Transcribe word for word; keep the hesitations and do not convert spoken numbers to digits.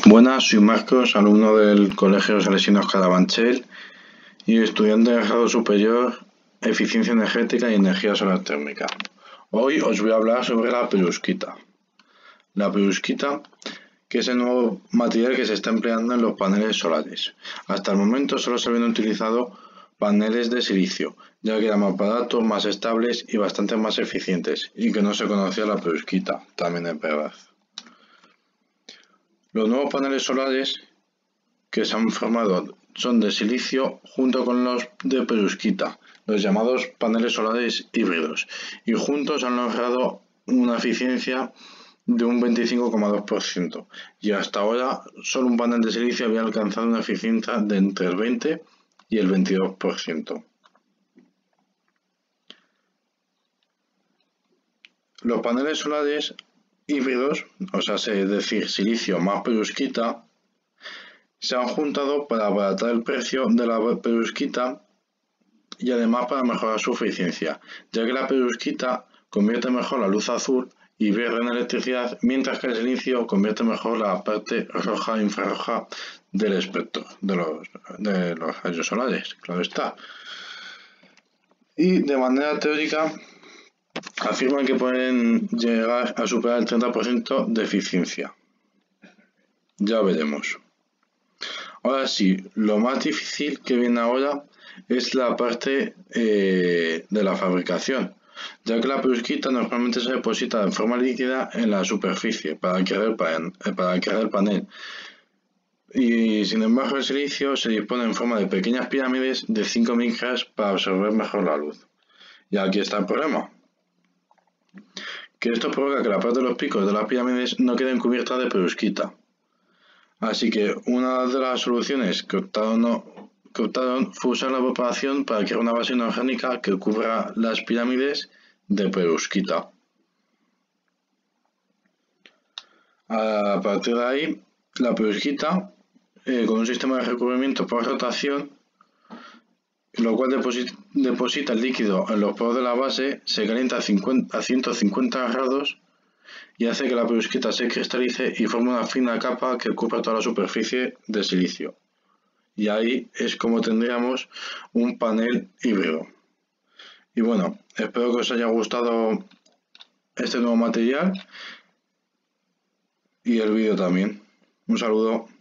Buenas, soy Marcos, alumno del Colegio Salesianos Carabanchel y estudiante de grado superior, eficiencia energética y energía solar térmica. Hoy os voy a hablar sobre la perovskita. La perovskita, que es el nuevo material que se está empleando en los paneles solares. Hasta el momento solo se habían utilizado paneles de silicio, ya que eran más baratos, más estables y bastante más eficientes, y que no se conocía la perovskita, también es verdad. Los nuevos paneles solares que se han formado son de silicio junto con los de perovskita, los llamados paneles solares híbridos, y juntos han logrado una eficiencia de un veinticinco coma dos por ciento, y hasta ahora solo un panel de silicio había alcanzado una eficiencia de entre el veinte y el veintidós por ciento. Los paneles solares híbridos, o sea, es decir, silicio más perovskita, se han juntado para abaratar el precio de la perovskita y además para mejorar su eficiencia, ya que la perovskita convierte mejor la luz azul y verde en electricidad, mientras que el silicio convierte mejor la parte roja e infrarroja del espectro de los, de los rayos solares, claro está. Y de manera teórica afirman que pueden llegar a superar el treinta por ciento de eficiencia. Ya veremos. Ahora sí, lo más difícil que viene ahora es la parte eh, de la fabricación, ya que la perovskita normalmente se deposita en forma líquida en la superficie para crear el, pan, para crear el panel. Y sin embargo el silicio se dispone en forma de pequeñas pirámides de cinco micras para absorber mejor la luz. Y aquí está el problema, que esto provoca que la parte de los picos de las pirámides no queden cubiertas de perovskita. Así que una de las soluciones que optaron, que optaron fue usar la preparación para crear una base inorgánica que cubra las pirámides de perovskita. A partir de ahí, la perovskita, eh, con un sistema de recubrimiento por rotación, lo cual deposita, deposita el líquido en los poros de la base, se calienta a, cincuenta, a ciento cincuenta grados y hace que la perovskita se cristalice y forme una fina capa que cubra toda la superficie de silicio. Y ahí es como tendríamos un panel híbrido. Y bueno, espero que os haya gustado este nuevo material y el vídeo también. Un saludo.